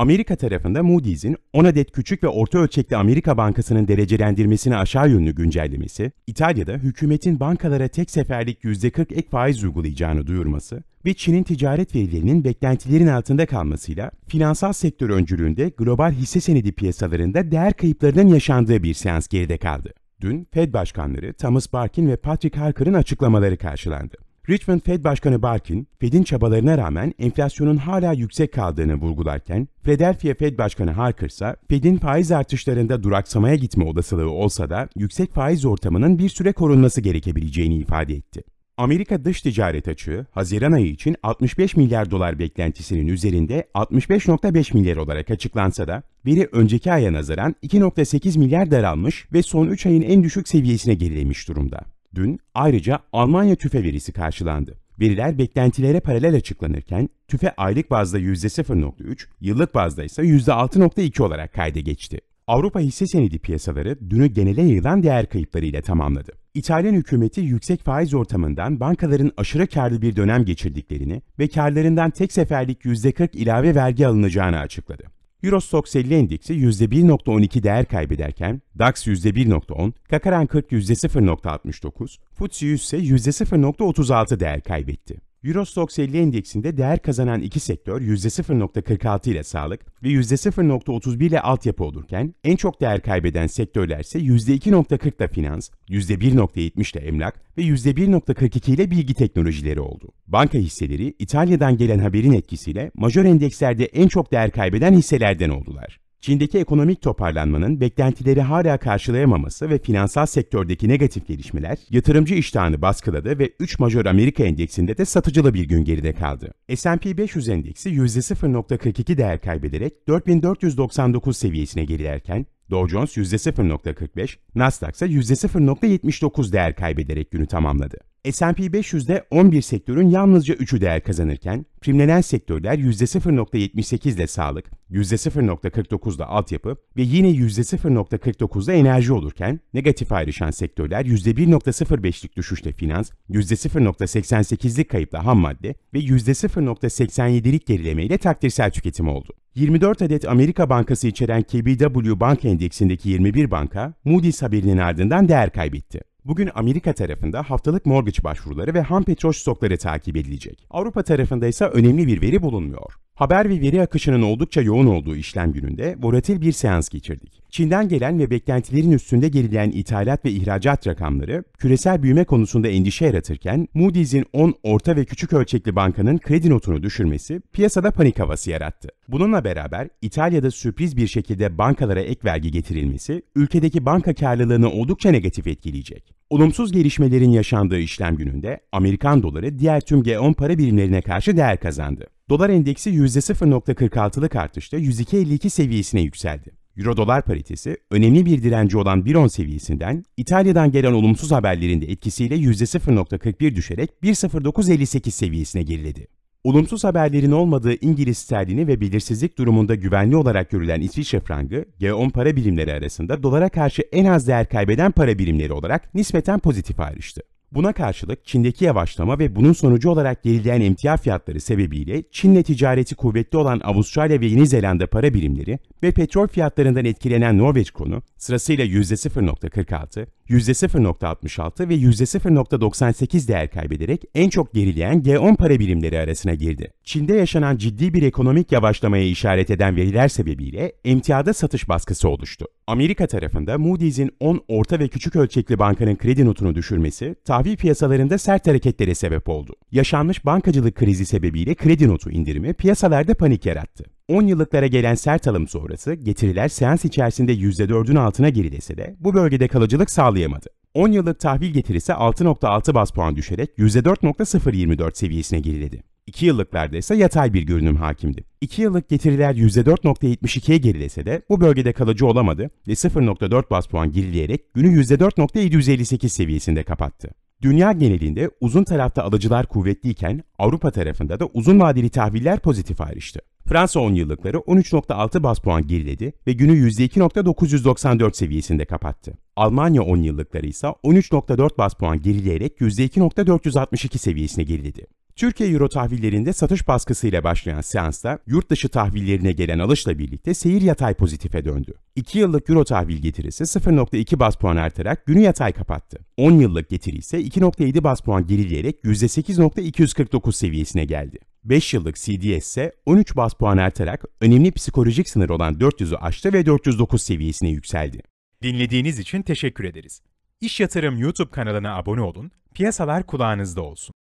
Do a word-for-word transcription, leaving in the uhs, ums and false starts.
Amerika tarafında Moody's'in on adet küçük ve orta ölçekli Amerika Bankası'nın derecelendirmesini aşağı yönlü güncellemesi, İtalya'da hükümetin bankalara tek seferlik yüzde kırk ek faiz uygulayacağını duyurması ve Çin'in ticaret verilerinin beklentilerin altında kalmasıyla finansal sektör öncülüğünde global hisse senedi piyasalarında değer kayıplarının yaşandığı bir seans geride kaldı. Dün Fed Başkanları Thomas Barkin ve Patrick Harker'ın açıklamaları karşılandı. Richmond Fed Başkanı Barkin, Fed'in çabalarına rağmen enflasyonun hala yüksek kaldığını vurgularken, Philadelphia Fed Başkanı Harker ise Fed'in faiz artışlarında duraksamaya gitme olasılığı olsa da yüksek faiz ortamının bir süre korunması gerekebileceğini ifade etti. Amerika dış ticaret açığı, Haziran ayı için altmış beş milyar dolar beklentisinin üzerinde altmış beş virgül beş milyar olarak açıklansa da, veri önceki aya nazaran iki virgül sekiz milyar daralmış ve son üç ayın en düşük seviyesine gerilemiş durumda. Dün ayrıca Almanya tüfe verisi karşılandı. Veriler beklentilere paralel açıklanırken tüfe aylık bazda yüzde sıfır virgül üç, yıllık bazda ise yüzde altı virgül iki olarak kayda geçti. Avrupa hisse senedi piyasaları dünü genele yayılan değer kayıplarıyla tamamladı. İtalyan hükümeti yüksek faiz ortamından bankaların aşırı karlı bir dönem geçirdiklerini ve karlarından tek seferlik yüzde kırk ilave vergi alınacağını açıkladı. Euro Stoxx elli endeksi yüzde bir virgül on iki değer kaybederken, DAX yüzde bir virgül on, Kakaran kırk yüzde sıfır virgül altmış dokuz, F T S E yüz ise yüzde sıfır virgül otuz altı değer kaybetti. Euro Stoxx elli endeksinde değer kazanan iki sektör yüzde sıfır virgül kırk altı ile sağlık ve yüzde sıfır virgül otuz bir ile altyapı olurken, en çok değer kaybeden sektörler ise yüzde iki virgül kırk ile finans, yüzde bir virgül yetmiş ile emlak ve yüzde bir virgül kırk iki ile bilgi teknolojileri oldu. Banka hisseleri İtalya'dan gelen haberin etkisiyle majör endekslerde en çok değer kaybeden hisselerden oldular. Çin'deki ekonomik toparlanmanın beklentileri hala karşılayamaması ve finansal sektördeki negatif gelişmeler yatırımcı iştahını baskıladı ve üç majör Amerika endeksinde de satıcılı bir gün geride kaldı. S and P beş yüz endeksi yüzde sıfır virgül kırk iki değer kaybederek dört bin dört yüz doksan dokuz seviyesine gerilerken, Dow Jones yüzde sıfır virgül kırk beş, Nasdaq ise yüzde sıfır virgül yetmiş dokuz değer kaybederek günü tamamladı. S and P beş yüzde on bir sektörün yalnızca üçü değer kazanırken, primlenen sektörler yüzde sıfır virgül yetmiş sekiz ile sağlık, yüzde sıfır virgül kırk dokuz ile altyapı ve yine yüzde sıfır virgül kırk dokuz ile enerji olurken, negatif ayrışan sektörler yüzde bir virgül sıfır beşlik düşüşle finans, yüzde sıfır virgül seksen sekizlik kayıpla ham madde ve yüzde sıfır virgül seksen yedilik gerileme ile takdirsel tüketim oldu. yirmi dört adet Amerika Bankası içeren K B W Bank Endeksindeki yirmi bir banka, Moody's haberinin ardından değer kaybetti. Bugün Amerika tarafında haftalık mortgage başvuruları ve ham petrol stokları takip edilecek. Avrupa tarafında ise önemli bir veri bulunmuyor. Haber ve veri akışının oldukça yoğun olduğu işlem gününde volatil bir seans geçirdik. Çin'den gelen ve beklentilerin üstünde gerileyen ithalat ve ihracat rakamları küresel büyüme konusunda endişe yaratırken Moody's'in on orta ve küçük ölçekli bankanın kredi notunu düşürmesi piyasada panik havası yarattı. Bununla beraber İtalya'da sürpriz bir şekilde bankalara ek vergi getirilmesi ülkedeki banka karlılığını oldukça negatif etkileyecek. Olumsuz gelişmelerin yaşandığı işlem gününde Amerikan doları diğer tüm G on para birimlerine karşı değer kazandı. Dolar endeksi yüzde sıfır virgül kırk altılık artışta yüz iki virgül elli iki seviyesine yükseldi. Euro-dolar paritesi önemli bir direnci olan bir virgül on seviyesinden İtalya'dan gelen olumsuz haberlerin de etkisiyle yüzde sıfır virgül kırk bir düşerek bir virgül sıfır dokuz elli sekiz seviyesine geriledi. Olumsuz haberlerin olmadığı İngiliz sterlini ve belirsizlik durumunda güvenli olarak görülen İsviçre frangı, G on para birimleri arasında dolara karşı en az değer kaybeden para birimleri olarak nispeten pozitif ayrıştı. Buna karşılık Çin'deki yavaşlama ve bunun sonucu olarak gerileyen emtia fiyatları sebebiyle Çin'le ticareti kuvvetli olan Avustralya ve Yeni Zelanda para birimleri ve petrol fiyatlarından etkilenen Norveç kronu sırasıyla yüzde sıfır virgül kırk altı, yüzde sıfır virgül altmış altı ve yüzde sıfır virgül doksan sekiz değer kaybederek en çok gerileyen G on para birimleri arasına girdi. Çin'de yaşanan ciddi bir ekonomik yavaşlamaya işaret eden veriler sebebiyle emtiada satış baskısı oluştu. Amerika tarafında Moody's'in on orta ve küçük ölçekli bankanın kredi notunu düşürmesi, tahvil piyasalarında sert hareketlere sebep oldu. Yaşanmış bankacılık krizi sebebiyle kredi notu indirimi piyasalarda panik yarattı. on yıllıklara gelen sert alım sonrası getiriler seans içerisinde yüzde dördün altına gerilese de bu bölgede kalıcılık sağlayamadı. on yıllık tahvil getirisi altı virgül altı baz puan düşerek yüzde dört virgül sıfır yirmi dört seviyesine geriledi. iki yıllıklarda ise yatay bir görünüm hakimdi. iki yıllık getiriler yüzde dört virgül yetmiş ikiye gerilese de bu bölgede kalıcı olamadı ve sıfır virgül dört baz puan gerileyerek günü yüzde dört virgül yedi yüz elli sekiz seviyesinde kapattı. Dünya genelinde uzun tarafta alıcılar kuvvetliyken Avrupa tarafında da uzun vadeli tahviller pozitif ayrıştı. Fransa on yıllıkları on üç virgül altı baz puan geriledi ve günü yüzde iki virgül dokuz yüz doksan dört seviyesinde kapattı. Almanya on yıllıkları ise on üç virgül dört baz puan gerileyerek yüzde iki virgül dört yüz altmış iki seviyesine geriledi. Türkiye Euro tahvillerinde satış baskısıyla başlayan seansta yurt dışı tahvillerine gelen alışla birlikte seyir yatay pozitife döndü. iki yıllık Euro tahvil getirisi sıfır nokta iki baz puan artarak günü yatay kapattı. on yıllık getiri ise iki nokta yedi baz puan gerileyerek yüzde sekiz nokta iki yüz kırk dokuz seviyesine geldi. beş yıllık C D S ise on üç baz puan artarak önemli psikolojik sınır olan dört yüzü aştı ve dört yüz dokuz seviyesine yükseldi. Dinlediğiniz için teşekkür ederiz. İş Yatırım YouTube kanalına abone olun, piyasalar kulağınızda olsun.